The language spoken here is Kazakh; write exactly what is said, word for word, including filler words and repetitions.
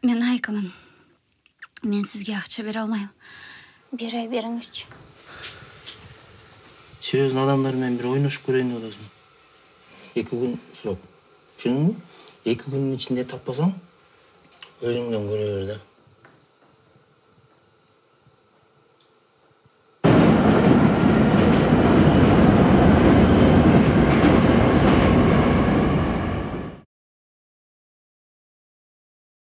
Мен Айкамын. Мен сізге ақша бере алмаймын. Bir ай беріңізші. Серьезно адамдармен бір ойнашып көрейін деп отырсың. Екі күн сұрап. Түсіндің бе? Екі күннің ішінде таппасаң, өзіңден көре бер да.